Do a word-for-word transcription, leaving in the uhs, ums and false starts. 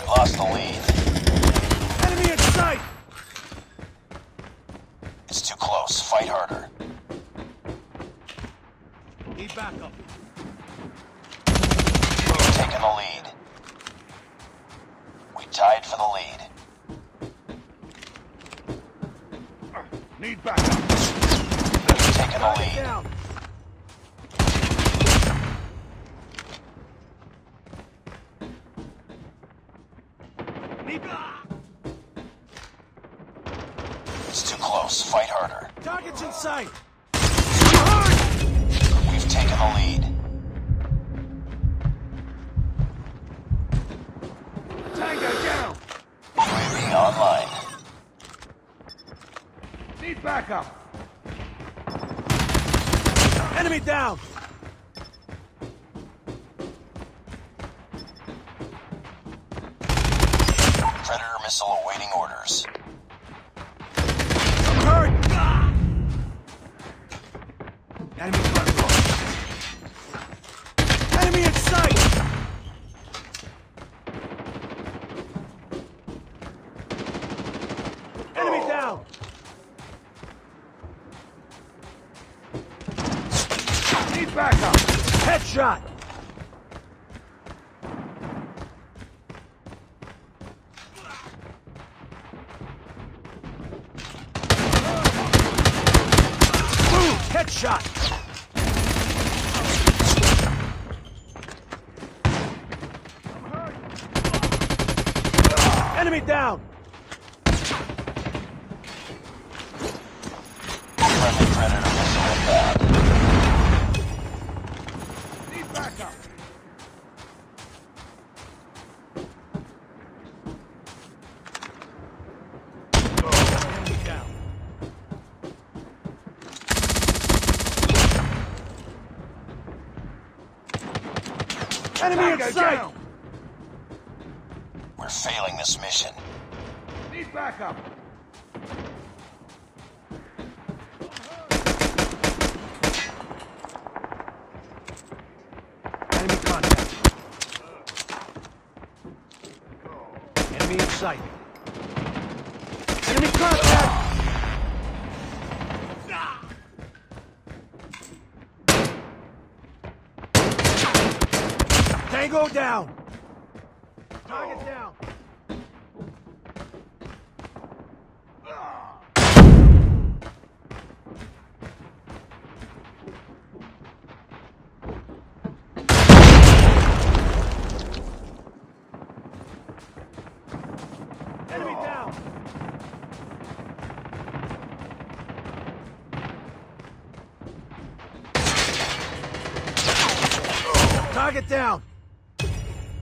lost the lead. Enemy in sight! It's too close. Fight harder. Need backup. We've taken the lead. We tied for the lead. Need backup. We've taken the lead. Down. Need It's too close. Fight harder. Target's in sight. We've taken the lead. Tango down. U A V online. Need backup. Enemy down. Predator missile awaiting orders. I'm hurt. Enemy control. Enemy in sight. Enemy down. Need backup. Headshot. Move. Headshot. Enemy down. Friendly Predator missile inbound. Need backup. Enemy down. Enemy in sight. We're failing this mission. Need backup. Enemy contact. Enemy in sight. Enemy contact. Tango down. Target down. Enemy down. Target down.